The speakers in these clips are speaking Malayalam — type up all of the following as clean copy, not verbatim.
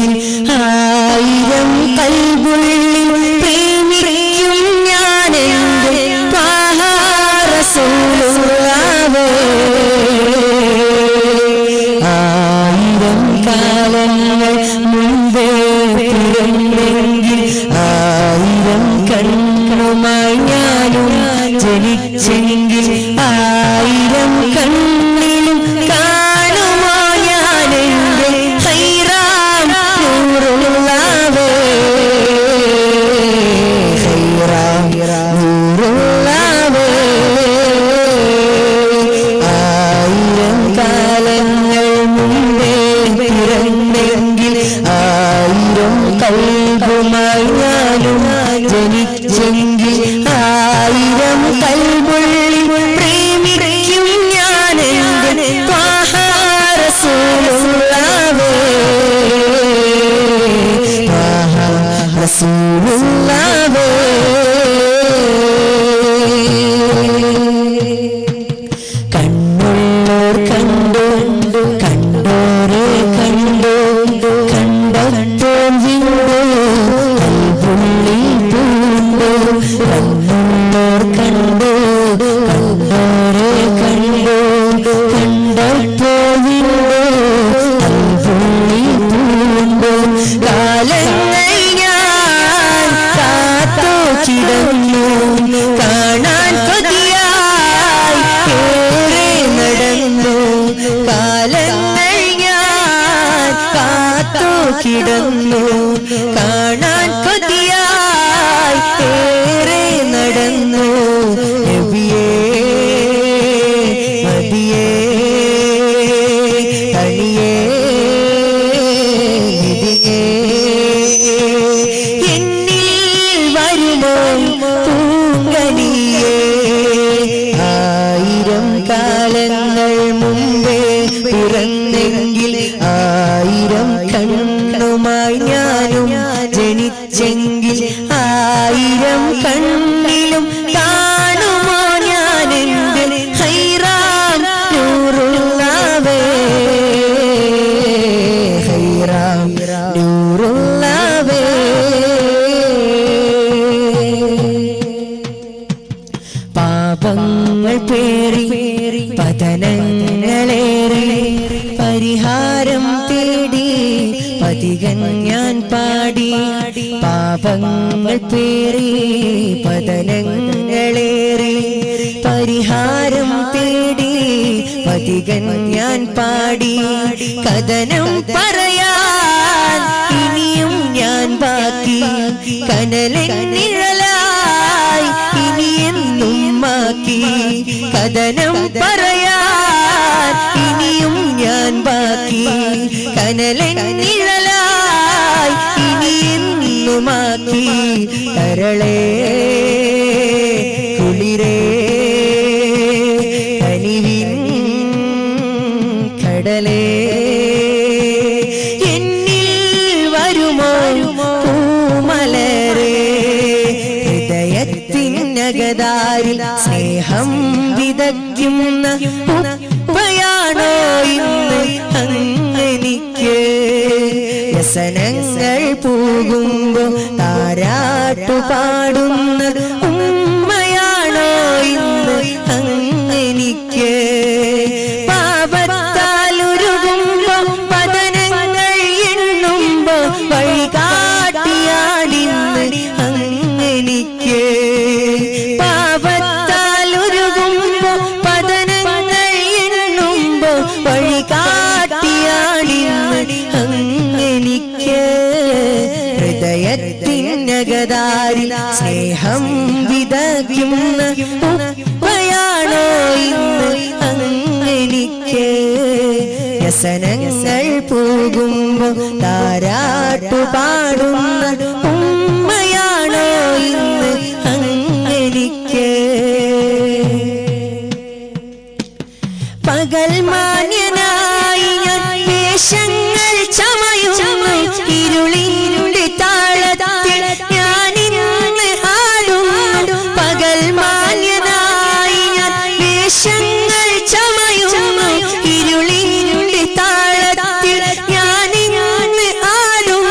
ആയിരം കൽബുള്ളിൽ പ്രേമിക്കും ഞാനെന്റെ ത്വാഹ റസൂലുള്ളാഹേ ആയിരം കാലങ്ങൾ മുൻപേ പിറന്നെങ്കിൽ ആയിരം കണ്ണുമായി ഞാനും ജനിച്ചെങ്കിൽ ആയിരം കണ്ണിലും കാണുമോ ഞാനെന്റെ ഖൈറാം നൂറുള്ളാഹേ ഖൈറാം നൂറുള്ളാഹേ ആയിരം കാലങ്ങൾ മുൻപേ പിറന്നെങ്കിൽ ആയിരം കൽബുമായി ഞാനും ജനിച്ചെങ്കിൽ ആയിരം കൽബുള്ളിൽ പ്രേമിക്കും ഞാനെന്റെ ത്വാഹ റസൂലുള്ളാഹേ ത്വാഹ റസൂലുള്ളാഹേ കണ്ണുള്ളോർ കണ്ടു കണ്ടോരെ കണ്ടു കണ്ടപ്പോൾ വീണ്ടു കൽബുള്ളിൽ പൂണ്ടു കണ്ണുള്ളോർ കണ്ടു കണ്ടോരെ കണ്ടു കണ്ടപ്പോൾ വീണ്ടു കൽബുള്ളിൽ പൂണ്ടു കാലങ്ങൾ ഞാൻ കാത്തു കിടന്നു കാണാൻ കൊതിയായി ഏറെ നടന്നു കാലങ്ങൾ ഞാൻ കാത്തു കിടന്നു കാണാൻ കൊതിയായി ഏറെ നടന്നു നബിയേ മദിയേ തണിയേ നിധിയേ എന്നിൽ വരുമോ പൂങ്കനിയേ ആയിരം കാലങ്ങൾ മുമ്പേ പിറന്നെങ്കിൽ ആയിരം കണ്ണുമായി ഞാനും ജനിച്ചെങ്കിൽ ആയിരം കണ്ണിലും കാണുമോ ഞാനെന്റെ ഖൈറാം നൂറുള്ളാഹേ ഖൈറാം നൂറുള്ളാഹേ പാപങ്ങൾ പേറി പതനങ്ങളേറെ പരിഹാരം തേടി പതികൻ ഞാൻ പാടി പാപങ്ങൾ പേറി പതനങ്ങളേറെ പരിഹാരം തേടി പതികൻ ഞാൻ പാടി കഥനം പറയാൻ ഇനിയും ഞാൻ ബാക്കി കനലിൻ നിഴലായി ഇനിയെന്നും മാക്കി കഥനം പറയാൻ ഇനിയും ഞാൻ ബാക്കി കനലിൻ നിഴലായി ഇനിയെന്നുമാക്കി കരളേ കുളിരേ കനിവിൻ കടലേ എന്നിൽ വരുമോ പൂമലരേ ഹൃദയത്തിനകതാരിൽ സ്നേഹം വിതയ്ക്കുന്ന ഉപ്പയാണോ ഇന്ന് അങ്ങെനിക്ക് വ്യസനങ്ങൾ പോകുമ്പോ താരാട്ടു പാടുന്ന ഉമ്മയാണോ ഇന്ന് അങ്ങെനിക്ക് പാപത്താലുരുകുമ്പോ പതനങ്ങൾ എണ്ണുമ്പോ വഴികാട്ടിയാടിന്ന് അങ്ങെനിക്ക് പാപത്താലുരുകുമ്പോ പതനങ്ങൾ എണ്ണുമ്പോ വഴികാട്ടിയാടിന്ന് അങ്ങെനിക്ക് ഹൃദയത്തിനകതാരിൽ സ്നേഹം വിതയ്ക്കുന്ന ഉപ്പയാണോ ഇന്ന് അങ്ങെനിക്ക് വ്യസനങ്ങൾ പോകുമ്പോ താരാട്ടു പാടുന്ന ഉമ്മയാണോ ഇന്ന് അങ്ങെനിക്ക് പകൽ മാന്യനായി ഞാൻ വേഷങ്ങൾ ചമയുന്നു ഇരുളിന്റെ താളത്തിൽ ഞാനിന്ന് ആടുന്നു പകൽ മാന്യനായി ഞാൻ വേഷങ്ങൾ ചമയുന്നു ഇരുളിന്റെ താളത്തിൽ ഞാനിന്ന് ആടുന്നു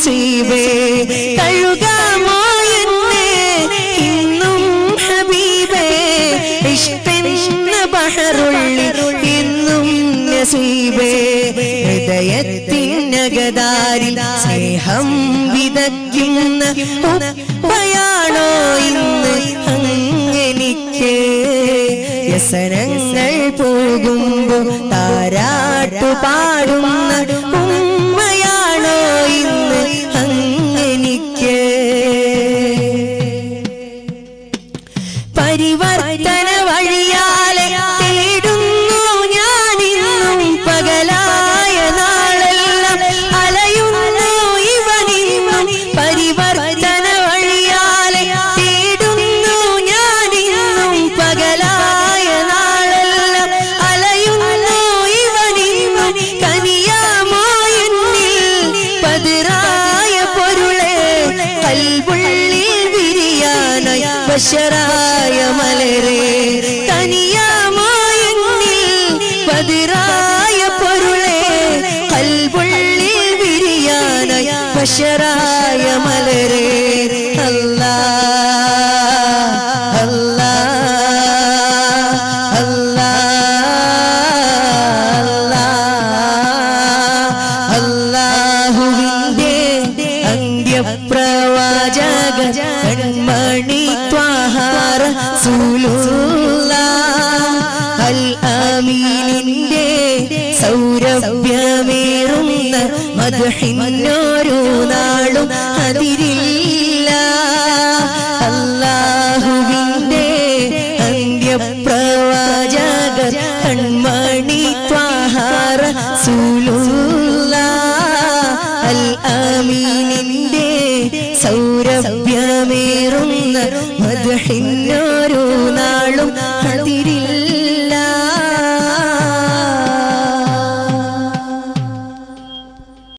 നസീബേ കഴുകാമോ എന്നെ ഇന്നും ഹബീബേ ഇഷ്കെന്ന ബഹറുള്ളിൽ ഇന്നും നസീബേ ഹൃദയത്തിനകതാരിൽ സ്നേഹം വിതയ്ക്കുന്ന ഉപ്പയാണോ ഇന്ന് അങ്ങെനിക്ക് വ്യസനങ്ങൾ പോകുമ്പോൾ താരാട്ടു പാടുന്ന ഉമ്മയാണോ ഇന്ന് അങ്ങെനിക്ക് പരിവർത്തന വഴിയാലെ തേടുന്നു ഞാനിന്നും പകലായ നാളെല്ലാം അലയുന്നു ഇവനിന്നും പരിവർത്തന വഴിയാലെ തേടുന്നു ഞാനിന്നും പകലായ നാളെല്ലാം അലയുന്നു ഇവനിന്നും കനിയാമോ എന്നിൽ പതിറായ പൊരുളെ കൽബുള്ളിൽ വിരിയാനായി ബശറായ മലരെ കനിയാമോ എന്നിൽ പതിറായ പൊരുളെ കൽബുള്ളിൽ വിരിയാനായി ബശറായ മലരെ അല്ലാ അല്ലാ അല്ലാ അല്ലാഹുവിന്റെ അന്ത്യപ്രവാചക കൺമണി ത്വാഹ റസൂലുള്ളാഹ് അൽ അമീനിന്റെ സൗരഭ്യമേറുന്ന മദ്ഹിനൊരു നാളും അതിരില്ല അല്ലാഹുവിന്റെ അന്ത്യപ്രവാചക കൺമണി ത്വാഹ റസൂലുള്ളാഹ് അൽ അമീനിന്റെ സൗരഭ്യമേറുന്ന മദ്ഹിനൊരു